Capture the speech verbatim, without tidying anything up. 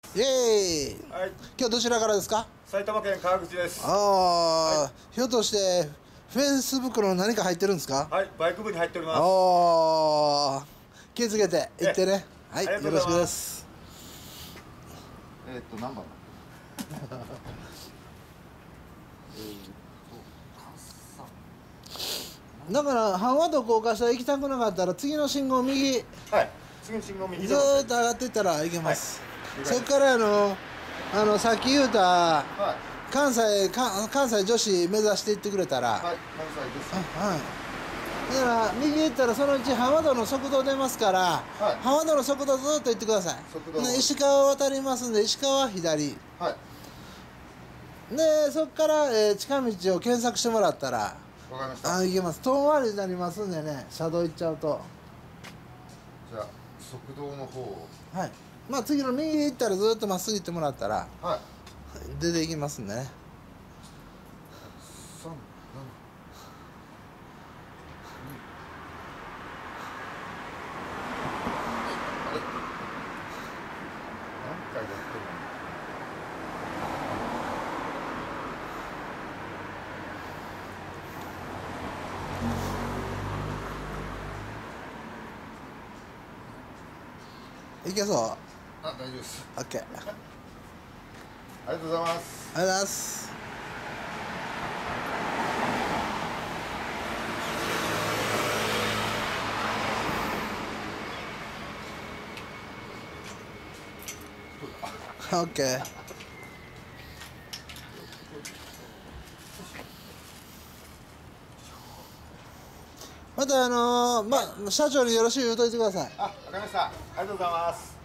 イエーイ。 はい。 今日どちらからですか？ 埼玉県川口です。 ああ、はい、ひょっとしてフェイスブックの何か入ってるんですか？ はい、バイク部に入っております。 ああ、気をつけて行ってね。はい、よろしくです。 えー、っと何番？ だから半和道高架下行きたくなかったら次の信号右。 はい。次の信号右。 ずーっと上がっていったら行けます。はい、そこからあのあのさっき言うた、はい、関西か関西女子目指していってくれたら。はい、関西女子。はい。だから右行ったらそのうち浜道の速道出ますから、はい、浜道の速道ずっと行ってください。石川渡りますんで石川は左。はい。でそこから、えー、近道を検索してもらったら。わかりました。あ、行けます。遠回りになりますんでね、車道行っちゃうと。 じゃあ側道の方を。 はい。まあ次の右行ったらずっとまっすぐ行ってもらったら、はい、出ていきますんでね。三、七、あれ？何回やってるの？いけそう。あ、 大丈夫です。 オッケー。 ありがとうございます。 ありがとうございます。オッケー。またあのー、まあ社長によろしく言うといてください。 あ、わかりました。ありがとうございます。